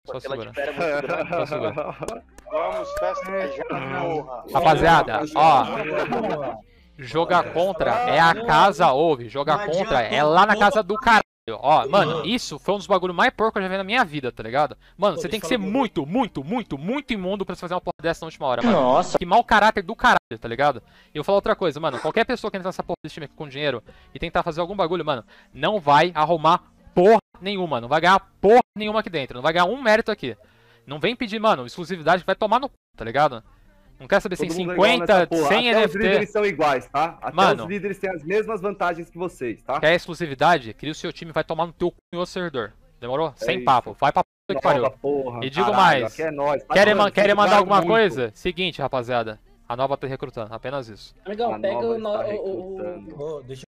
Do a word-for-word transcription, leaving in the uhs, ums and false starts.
Só segura. Só segura. Vamos, festa já, porra. Rapaziada, ó. Jogar contra é a casa, ouve. Jogar contra é lá na casa do caralho. Ó, mano, isso foi um dos bagulhos mais porcos que eu já vi na minha vida, tá ligado? Mano, você tem que ser muito, muito, muito, muito imundo pra você fazer uma porra dessa na última hora, mano. Nossa. Que mau caráter do caralho, tá ligado? E eu vou falar outra coisa, mano. Qualquer pessoa que entra nessa porra desse time aqui com dinheiro e tentar fazer algum bagulho, mano, não vai arrumar porra nenhuma. Não vai ganhar porra nenhuma aqui dentro. Não vai ganhar um mérito aqui. Não vem pedir, mano, exclusividade que vai tomar no c, tá ligado? Não quer saber se tem cinquenta, cem Até N F T. os líderes são iguais, tá? Até Mano, os líderes têm as mesmas vantagens que vocês, tá? Quer exclusividade? Cria o seu time, vai tomar no teu cu em outro servidor. Demorou? É Sem isso. papo. Vai pra puta que pariu. Porra, E digo caralho, mais. aqui é nóis. Querem, Mano, ma querem vocês mandar alguma jogaram muito. coisa? Seguinte, rapaziada. A nova tá recrutando. Apenas isso. Amigão, A pega nova o, no- está o, o, recrutando. o- Deixa